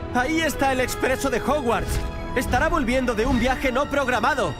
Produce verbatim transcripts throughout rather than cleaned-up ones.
Ahí está el expreso de Hogwarts. Estará volviendo de un viaje no programado.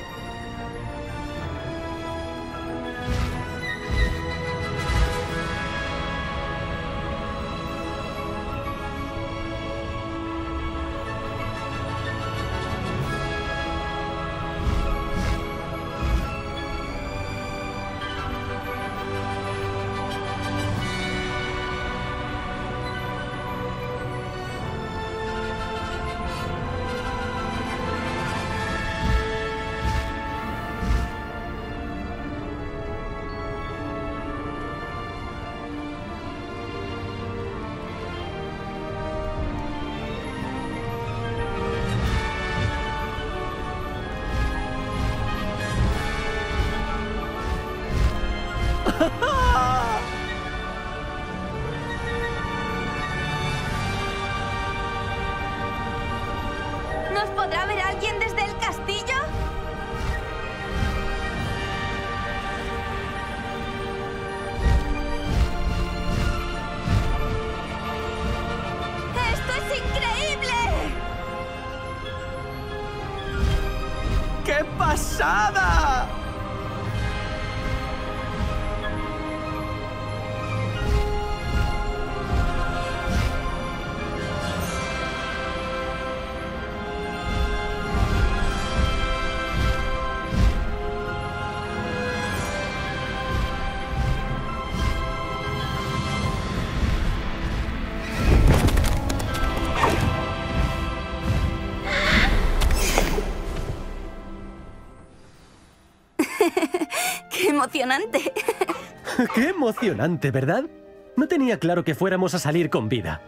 ¿Nos podrá ver alguien desde el castillo? ¡Esto es increíble! ¡Qué pasada! ¡Qué emocionante! ¡Qué emocionante!, ¿verdad? No tenía claro que fuéramos a salir con vida.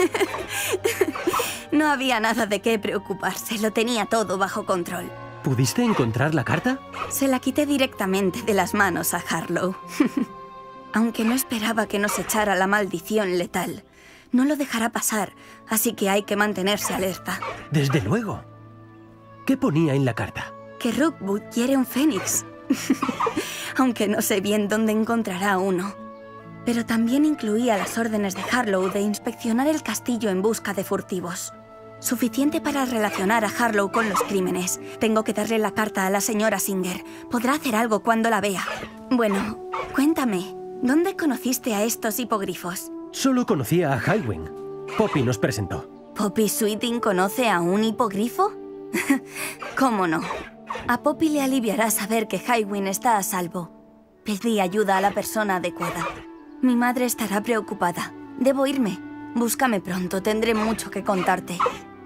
No había nada de qué preocuparse, lo tenía todo bajo control. ¿Pudiste encontrar la carta? Se la quité directamente de las manos a Harlow. Aunque no esperaba que nos echara la maldición letal, no lo dejará pasar, así que hay que mantenerse alerta. Desde luego. ¿Qué ponía en la carta? Que Rookwood quiere un fénix. Aunque no sé bien dónde encontrará uno. Pero también incluía las órdenes de Harlow de inspeccionar el castillo en busca de furtivos. Suficiente para relacionar a Harlow con los crímenes. Tengo que darle la carta a la señora Singer. Podrá hacer algo cuando la vea. Bueno, cuéntame, ¿dónde conociste a estos hipogrifos? Solo conocía a Highwing. Poppy nos presentó. ¿Poppy Sweeting conoce a un hipogrifo? ¿Cómo no? A Poppy le aliviará saber que Highwing está a salvo. Pedí ayuda a la persona adecuada. Mi madre estará preocupada. Debo irme. Búscame pronto, tendré mucho que contarte.